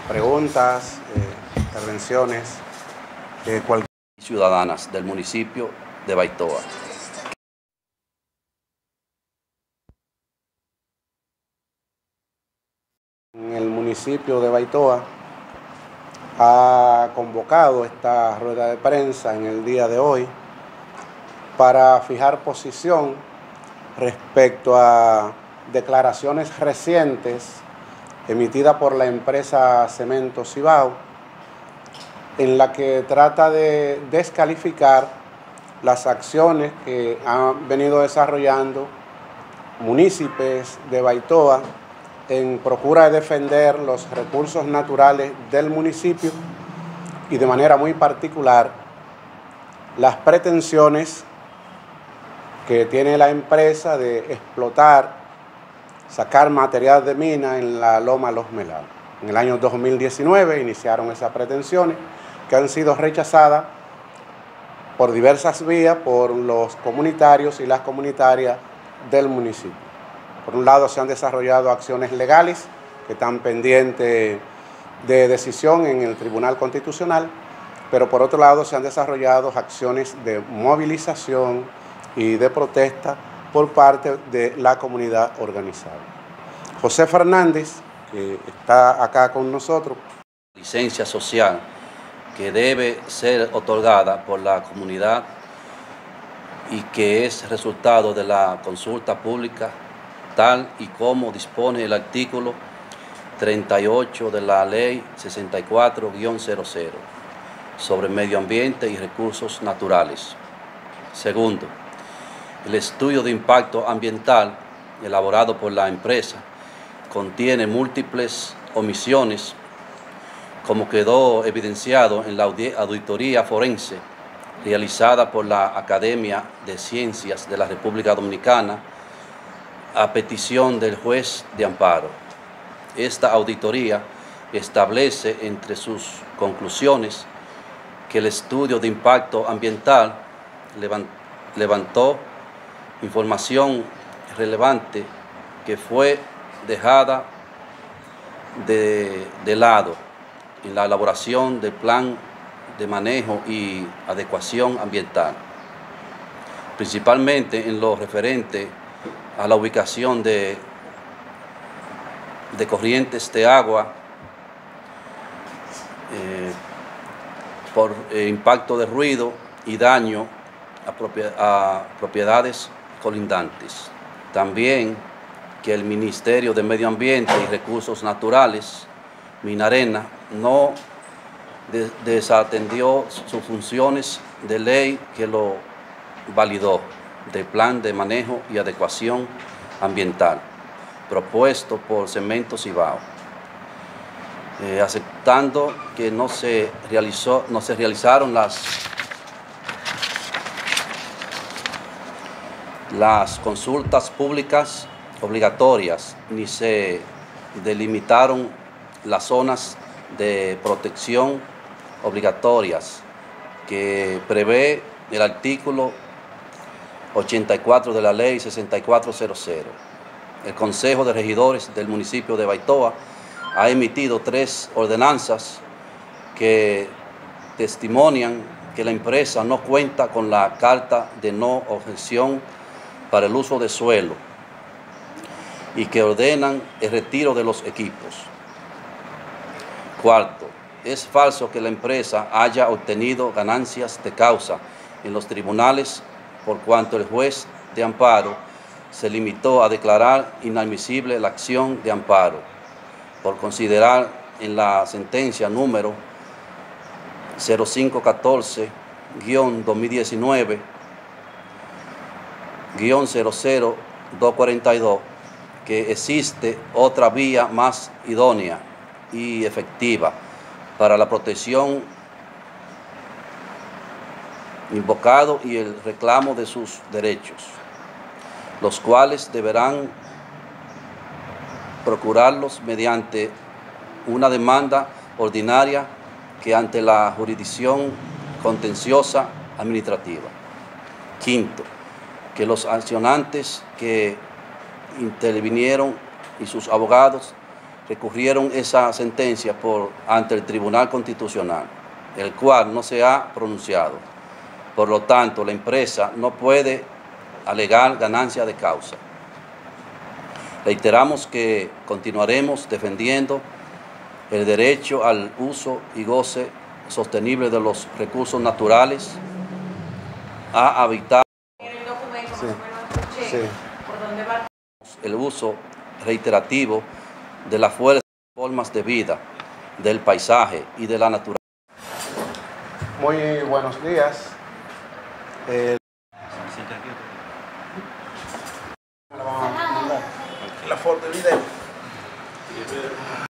preguntas, intervenciones de cualquier ciudadanas del municipio de Baitoa. En el municipio de Baitoa ha convocado esta rueda de prensa en el día de hoy para fijar posición respecto a declaraciones recientes emitidas por la empresa Cemento Cibao, en la que trata de descalificar las acciones que han venido desarrollando municipios de Baitoa en procura de defender los recursos naturales del municipio y de manera muy particular las pretensiones que tiene la empresa de explotar, sacar material de mina en la Loma Los Melados. En el año 2019 iniciaron esas pretensiones que han sido rechazadas por diversas vías por los comunitarios y las comunitarias del municipio. Por un lado se han desarrollado acciones legales que están pendientes de decisión en el Tribunal Constitucional, pero por otro lado se han desarrollado acciones de movilización y de protesta por parte de la comunidad organizada. José Fernández, que está acá con nosotros. Licencia social que debe ser otorgada por la comunidad y que es resultado de la consulta pública tal y como dispone el artículo 38 de la Ley 64-00 sobre medio ambiente y recursos naturales. Segundo, el estudio de impacto ambiental elaborado por la empresa contiene múltiples omisiones, como quedó evidenciado en la auditoría forense realizada por la Academia de Ciencias de la República Dominicana a petición del juez de amparo. Esta auditoría establece entre sus conclusiones que el estudio de impacto ambiental levantó información relevante que fue dejada de lado en la elaboración del plan de manejo y adecuación ambiental, principalmente en lo referente a la ubicación de corrientes de agua por impacto de ruido y daño a propiedades colindantes. También que el Ministerio de Medio Ambiente y Recursos Naturales, Minarena, no desatendió sus funciones de ley que lo validó del plan de manejo y adecuación ambiental propuesto por Cemento Cibao, aceptando que no se realizaron las consultas públicas obligatorias ni se delimitaron las zonas de protección obligatorias que prevé el artículo 84 de la Ley 6400. El Consejo de Regidores del municipio de Baitoa ha emitido 3 ordenanzas que testimonian que la empresa no cuenta con la carta de no objeción para el uso de suelo y que ordenan el retiro de los equipos. Cuarto, es falso que la empresa haya obtenido ganancias de causa en los tribunales por cuanto el juez de amparo se limitó a declarar inadmisible la acción de amparo por considerar en la sentencia número 0514-2019-00242 que existe otra vía más idónea y efectiva para la protección invocado y el reclamo de sus derechos, los cuales deberán procurarlos mediante una demanda ordinaria que ante la jurisdicción contenciosa administrativa. Quinto, que los accionantes que intervinieron y sus abogados recurrieron esa sentencia ante el Tribunal Constitucional, el cual no se ha pronunciado. Por lo tanto, la empresa no puede alegar ganancia de causa. Reiteramos que continuaremos defendiendo el derecho al uso y goce sostenible de los recursos naturales, a habitar el uso reiterativo de las fuerzas y formas de vida, del paisaje y de la naturaleza. Muy buenos días.